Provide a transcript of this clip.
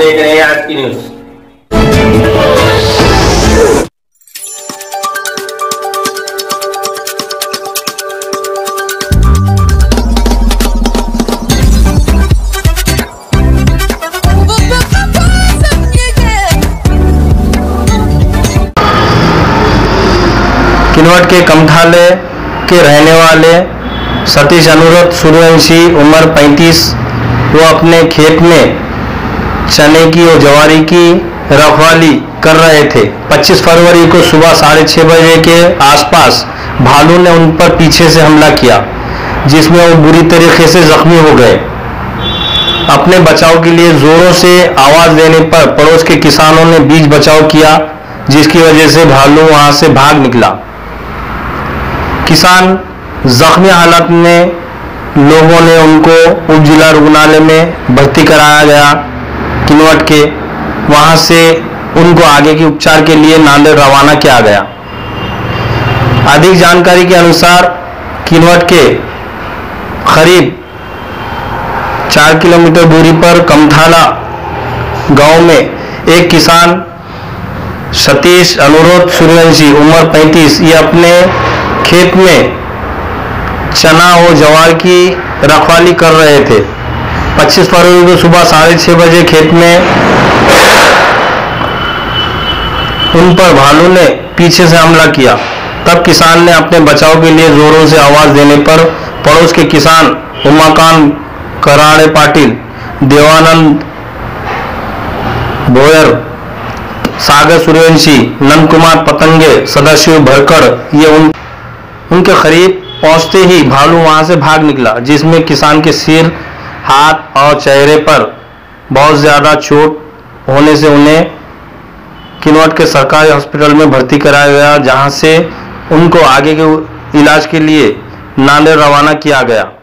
देख रहे हैं आज की न्यूज। किनवट के कमठाले के रहने वाले सतीश अनुरोध सूर्यवंशी उम्र 35 वो अपने खेत में चने की और जवारी की रखवाली कर रहे थे। 25 फरवरी को सुबह 6:30 बजे के आसपास भालू ने उन पर पीछे से हमला किया, जिसमें वो बुरी तरीके से जख्मी हो गए। अपने बचाव के लिए जोरों से आवाज देने पर पड़ोस के किसानों ने बीच बचाव किया, जिसकी वजह से भालू वहां से भाग निकला। किसान जख्मी हालत में लोगों ने उनको उप जिला रुग्णालय में भर्ती कराया गया किनवट के। वहां से उनको आगे के उपचार के लिए नांदेड़ रवाना किया गया। अधिक जानकारी के अनुसार किनवट के करीब 4 किलोमीटर दूरी पर कमठाला गांव में एक किसान सतीश अनुरोध सूर्यवंशी उम्र 35 ये अपने खेत में चना और जवार की रखवाली कर रहे थे। 25 फरवरी को सुबह 6:30 बजे खेत में उन पर भालू ने पीछे से हमला किया। तब किसान ने अपने बचाव के लिए जोरों से आवाज देने पर पड़ोस के किसान उमाकांत कराड़े पाटिल, देवानंद बोयर, सागर सूर्यवंशी, नंद कुमार पतंगे, सदाशिव भरकड़ ये उनके करीब पहुंचते ही भालू वहां से भाग निकला, जिसमें किसान के सिर, हाथ और चेहरे पर बहुत ज्यादा चोट होने से उन्हें किनवट के सरकारी हॉस्पिटल में भर्ती कराया गया, जहां से उनको आगे के इलाज के लिए नांदेड़ रवाना किया गया।